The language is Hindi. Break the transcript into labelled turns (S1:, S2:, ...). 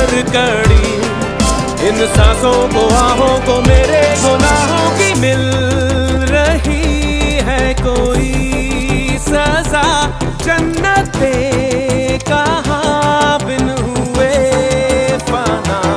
S1: हर कड़ी, इन सांसों को आहों को मेरे गुनाहों की मिल रही है कोई सजा।